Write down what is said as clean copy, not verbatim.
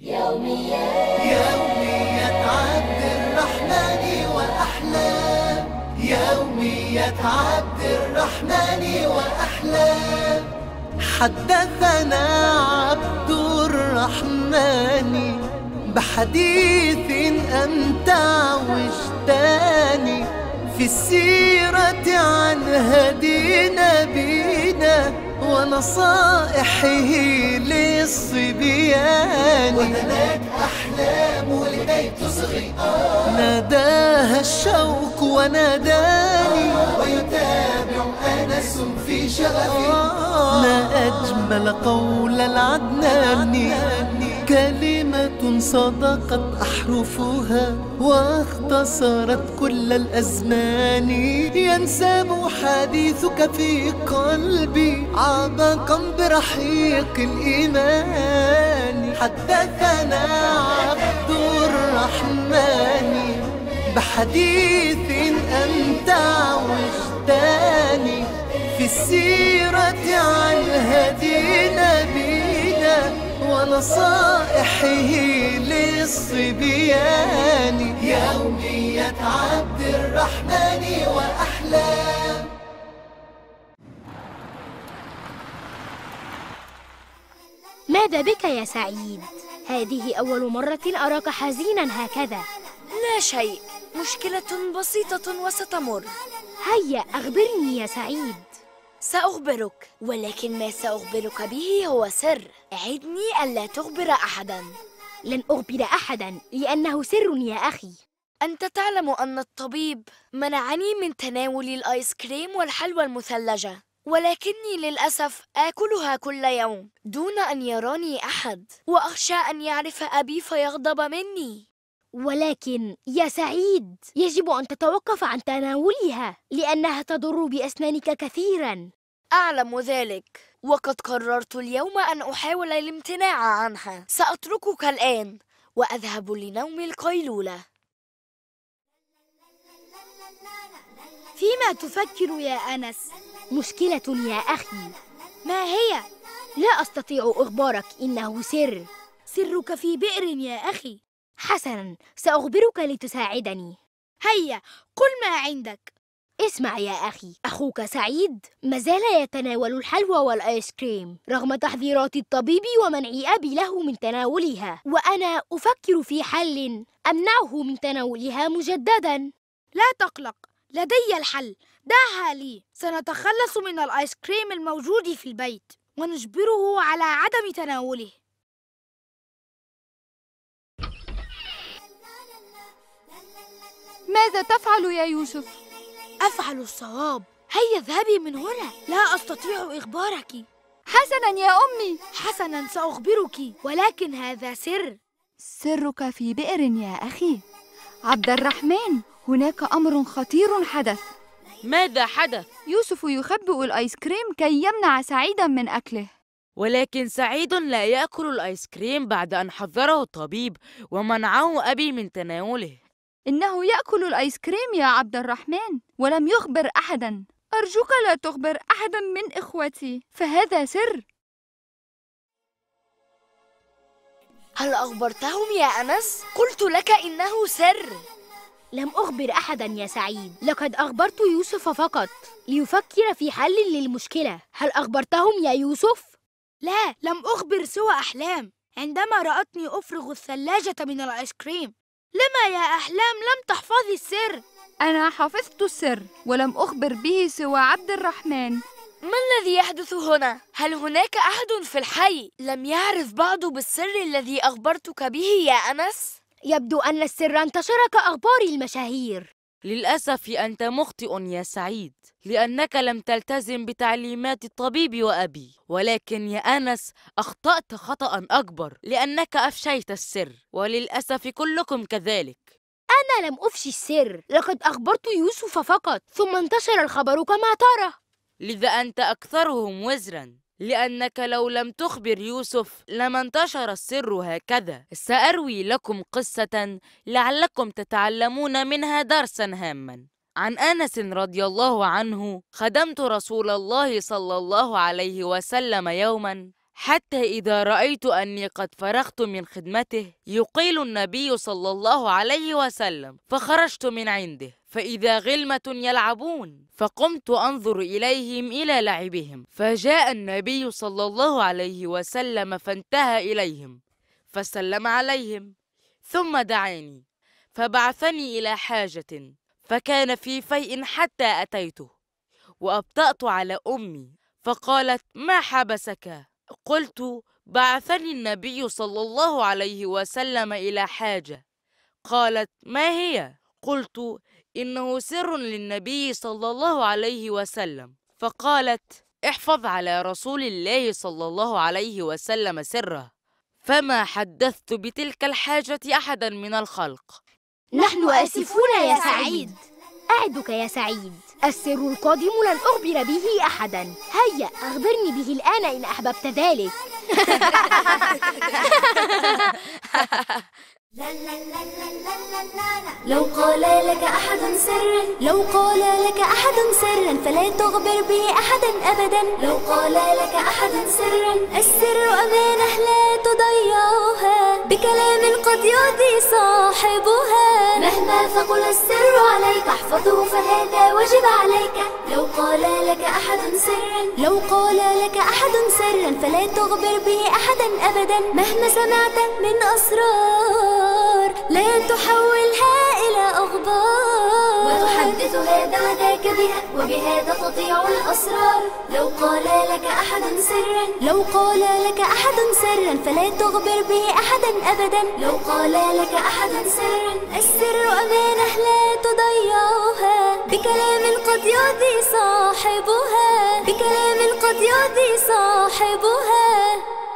يوميات عبد الرحمن وأحلام، يوميات عبد الرحمن وأحلام. حدثنا عبد الرحمن بحديث أمتع وجداني، في السيرة عن هدي نبينا ونصائحه للصبيان. وهناك أحلام لكي تصغي، ناداها الشوق وناداني، ويتابع أنس في شغفي. ما أجمل قول العدناني، كلمة صدقت أحرفها واختصرت كل الأزمان. ينساب حديثك في قلبي عبقا برحيق الإيمان. حدثنا عبد الرحمن بحديث أمتع وجداني، في السيرة عن هدي نبينا ونصائحه للصبيان. يوميات عبد الرحمن وأحلام. ماذا بك يا سعيد؟ هذه أول مرة أراك حزيناً هكذا. لا شيء، مشكلة بسيطة وستمر. هيا أخبرني يا سعيد. سأخبرك، ولكن ما سأخبرك به هو سر. عدني ألا تخبر أحداً. لن أخبر أحداً لأنه سر يا أخي. أنت تعلم أن الطبيب منعني من تناول الآيس كريم والحلوى المثلجة، ولكني للأسف آكلها كل يوم دون أن يراني أحد، وأخشى أن يعرف أبي فيغضب مني. ولكن يا سعيد، يجب أن تتوقف عن تناولها لأنها تضر بأسنانك كثيراً. أعلم ذلك، وقد قررت اليوم أن أحاول الامتناع عنها. سأتركك الآن وأذهب لنوم القيلولة. فيما تفكر يا أنس؟ مشكلة يا أخي. ما هي؟ لا أستطيع إخبارك، إنه سر. سرك في بئر يا أخي. حسناً، سأخبرك لتساعدني. هيا قل ما عندك. اسمع يا أخي، أخوك سعيد ما زال يتناول الحلوى والآيس كريم رغم تحذيرات الطبيب ومنع أبي له من تناولها، وأنا أفكر في حل أمنعه من تناولها مجدداً. لا تقلق، لدي الحل، دعها لي. سنتخلص من الآيس كريم الموجود في البيت ونجبره على عدم تناوله. ماذا تفعل يا يوسف؟ أفعل الصواب. هيا اذهبي من هنا، لا أستطيع إخبارك. حسناً يا أمي. حسناً، سأخبرك، ولكن هذا سر. سرك في بئر يا أخي. عبد الرحمن، هناك أمر خطير حدث. ماذا حدث؟ يوسف يخبئ الآيس كريم كي يمنع سعيداً من أكله. ولكن سعيد لا يأكل الآيس كريم بعد أن حذره الطبيب ومنعه أبي من تناوله. إنه يأكل الآيس كريم يا عبد الرحمن ولم يخبر أحداً. أرجوك لا تخبر أحداً من إخوتي، فهذا سر. هل أخبرتهم يا أنس؟ قلت لك إنه سر. لم أخبر أحداً يا سعيد، لقد أخبرت يوسف فقط ليفكر في حل للمشكلة. هل أخبرتهم يا يوسف؟ لا، لم أخبر سوى أحلام عندما رأتني أفرغ الثلاجة من الآيس كريم. لما يا أحلام لم تحفظي السر؟ أنا حفظت السر ولم أخبر به سوى عبد الرحمن. ما الذي يحدث هنا؟ هل هناك أحد في الحي لم يعرف بعض بالسر الذي أخبرتك به يا أنس؟ يبدو أن السر انتشر كأخبار المشاهير. للأسف أنت مخطئ يا سعيد، لأنك لم تلتزم بتعليمات الطبيب وأبي. ولكن يا أنس، أخطأت خطأ أكبر لأنك أفشيت السر، وللأسف كلكم كذلك. أنا لم أفشي السر، لقد أخبرت يوسف فقط، ثم انتشر الخبر كما ترى. لذا أنت أكثرهم وزراً، لأنك لو لم تخبر يوسف لما انتشر السر هكذا. سأروي لكم قصة لعلكم تتعلمون منها درساً هاماً. عن أنس رضي الله عنه: خدمت رسول الله صلى الله عليه وسلم يوماً حتى إذا رأيت أني قد فرغت من خدمته يقيل النبي صلى الله عليه وسلم، فخرجت من عنده فإذا غلمة يلعبون، فقمت أنظر إليهم إلى لعبهم، فجاء النبي صلى الله عليه وسلم فانتهى إليهم فسلم عليهم، ثم دعاني فبعثني إلى حاجة، فكان في فيء حتى أتيته، وأبطأت على أمي فقالت: ما حبسك؟ قلت: بعثني النبي صلى الله عليه وسلم إلى حاجة. قالت: ما هي؟ قلت: إنه سر للنبي صلى الله عليه وسلم. فقالت: احفظ على رسول الله صلى الله عليه وسلم سره. فما حدثت بتلك الحاجة أحدا من الخلق. نحن آسفون يا سعيد. أعدك يا سعيد، السر القادم لن أخبر به أحدا. هيا أخبرني به الآن إن أحببت ذلك. لو قال لك أحد سرا، لو قال لك أحد سرا فلا تخبر به أحدا أبدا. لو قال لك أحد سرا، السر أمانة لا تضيعها، بكلام قد يؤذي صاحبها. مهما ثقل السر عليك احفظه فهذا واجب عليك. لو قال لك أحد سرا، لو قال لك أحد سرا فلا تخبر به أحدا أبدا. مهما سمعت من أسرار لا تحولها إلى أخبار، وتحدث هذا وذاك بها، وبهذا تضيع الأسرار. لو قال لك أحد سرا، لو قال لك أحد سرا فلا تخبر به أحدا أبدا. لو قال لك أحد سرا، السر أمانة لا تضيعها، بكلام قد يؤذي صاحبها، بكلام قد يؤذي صاحبها.